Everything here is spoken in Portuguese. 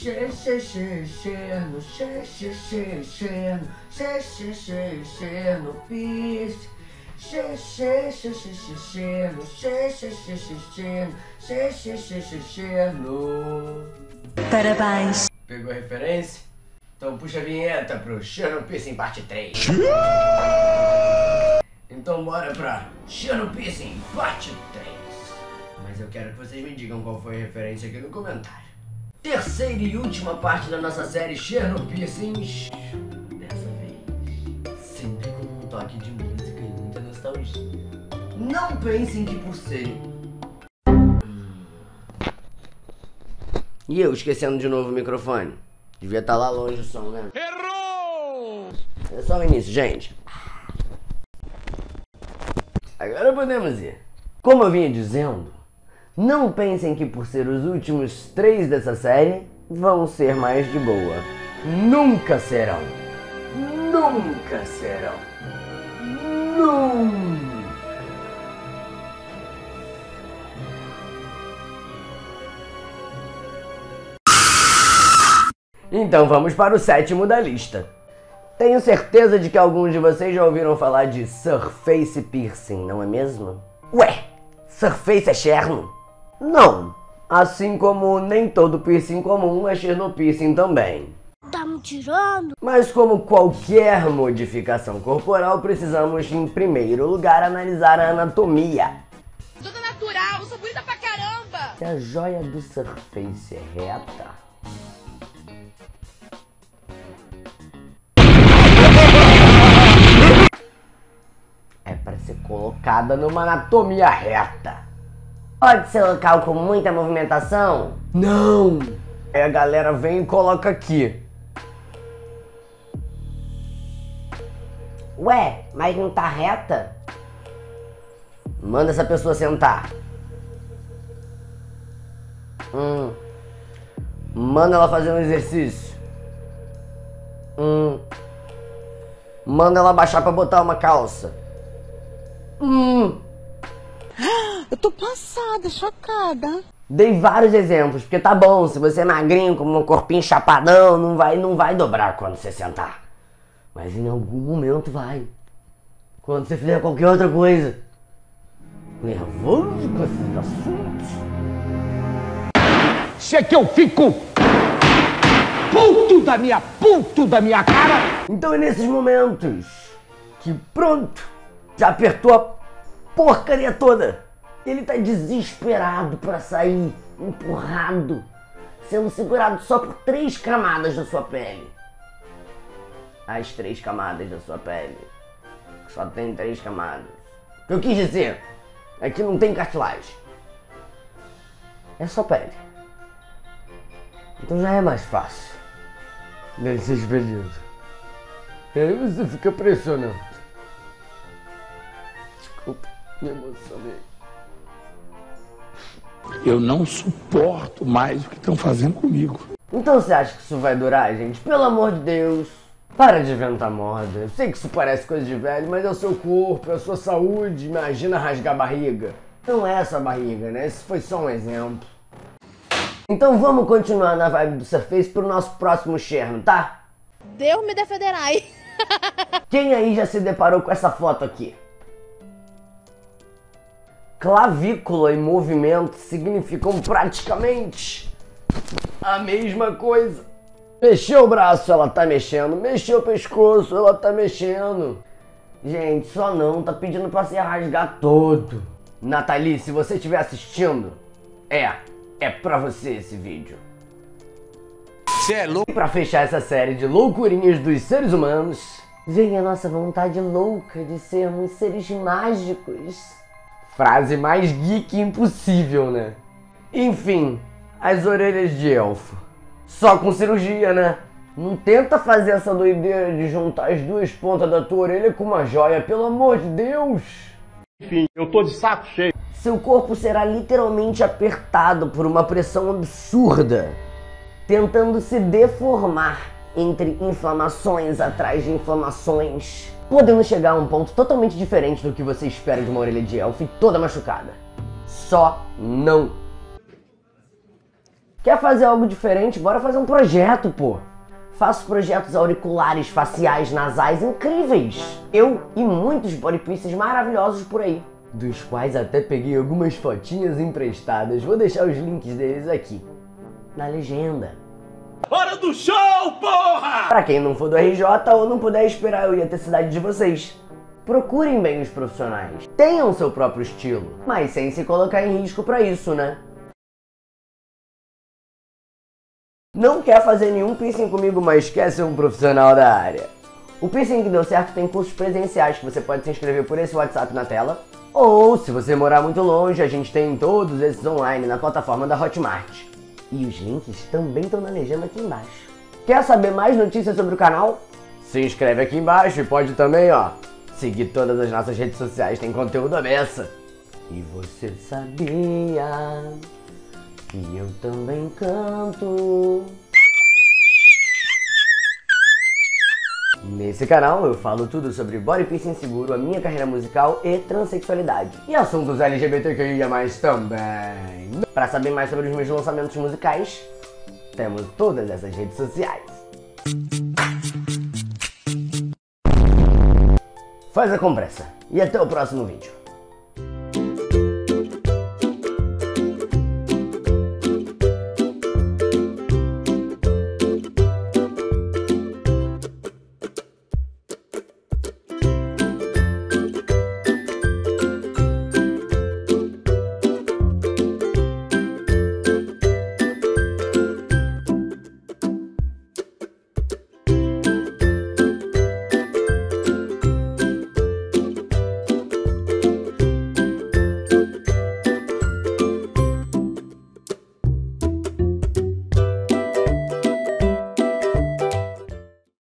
Cherno, piercing. Cherno. Parabéns. Pegou a referência? Então puxa a vinheta pro Cherno Piercing parte 3. Então bora pra Cherno Piercing parte 3. Mas eu quero que vocês me digam qual foi a referência aqui no comentário. Terceira e última parte da nossa série Cherno Piercings. Dessa vez, sempre com um toque de música e muita nostalgia. Não pensem que por ser... E eu esquecendo de novo o microfone. Devia estar lá longe o som, né? Errou! É só o início, gente. Agora podemos ir. Como eu vinha dizendo, não pensem que por ser os últimos 3 dessa série, vão ser mais de boa. Nunca serão. Nunca serão. Nunca. Então vamos para o 7º da lista. Tenho certeza de que alguns de vocês já ouviram falar de Surface Piercing, não é mesmo? Ué, Surface é cherno? Não, assim como nem todo piercing comum é cherno piercing também. Tá me tirando? Mas como qualquer modificação corporal, precisamos em primeiro lugar analisar a anatomia. Toda natural, eu sou bonita pra caramba! Se a joia do Surface é reta, é para ser colocada numa anatomia reta. Pode ser local com muita movimentação? Não! Aí a galera vem e coloca aqui. Ué, mas não tá reta? Manda essa pessoa sentar. Manda ela fazer um exercício. Manda ela baixar pra botar uma calça. Eu tô passada, chocada. Dei vários exemplos, porque tá bom, se você é magrinho, com um corpinho chapadão, não vai dobrar quando você sentar. Mas em algum momento vai. Quando você fizer qualquer outra coisa. Nervoso com esses assuntos. Se é que eu fico puto da minha cara. Então é nesses momentos que pronto, já apertou a porcaria toda. Ele tá desesperado pra sair, empurrado, sendo segurado só por 3 camadas da sua pele. As 3 camadas da sua pele. Só tem 3 camadas. O que eu quis dizer é que não tem cartilagem. É só pele. Então já é mais fácil dele ser expelido. E aí você fica pressionando. Desculpa, me emocionei. Eu não suporto mais o que estão fazendo comigo. Então você acha que isso vai durar, gente? Pelo amor de Deus, para de inventar moda. Eu sei que isso parece coisa de velho, mas é o seu corpo, é a sua saúde. Imagina rasgar a barriga. Não é a sua barriga, né? Esse foi só um exemplo. Então vamos continuar na vibe do Surface pro nosso próximo cherno, tá? Deus me defenderai. Quem aí já se deparou com essa foto aqui? Clavícula e movimento significam praticamente a mesma coisa. Mexeu o braço, ela tá mexendo. Mexeu o pescoço, ela tá mexendo. Gente, só não tá pedindo pra se rasgar todo. Nathalie, se você estiver assistindo, é pra você esse vídeo. Você é louco? E pra fechar essa série de loucurinhas dos seres humanos, vem a nossa vontade louca de sermos seres mágicos. Frase mais geek impossível, né? Enfim, as orelhas de elfo. Só com cirurgia, né? Não tenta fazer essa doideira de juntar as 2 pontas da tua orelha com uma joia, pelo amor de Deus! Enfim, eu tô de saco cheio. Seu corpo será literalmente apertado por uma pressão absurda, tentando se deformar entre inflamações atrás de inflamações, podendo chegar a um ponto totalmente diferente do que você espera de uma orelha de elfo e toda machucada. Só não. Quer fazer algo diferente? Bora fazer um projeto, pô. Faço projetos auriculares, faciais, nasais incríveis. Eu e muitos body pieces maravilhosos por aí, dos quais até peguei algumas fotinhas emprestadas. Vou deixar os links deles aqui na legenda. Hora do show, porra! Pra quem não for do RJ ou não puder esperar eu ir até a cidade de vocês, procurem bem os profissionais. Tenham seu próprio estilo, mas sem se colocar em risco pra isso, né? Não quer fazer nenhum piercing comigo, mas quer ser um profissional da área? O Piercing que deu certo tem cursos presenciais que você pode se inscrever por esse WhatsApp na tela. Ou, se você morar muito longe, a gente tem todos esses online na plataforma da Hotmart. E os links também estão na legenda aqui embaixo. Quer saber mais notícias sobre o canal? Se inscreve aqui embaixo e pode também, ó, seguir todas as nossas redes sociais, tem conteúdo à beça. E você sabia que eu também canto? Nesse canal eu falo tudo sobre body piercing seguro, a minha carreira musical e transexualidade. E assuntos LGBTQIA+, também. Para saber mais sobre os meus lançamentos musicais, temos todas essas redes sociais. Faz a compressa e até o próximo vídeo.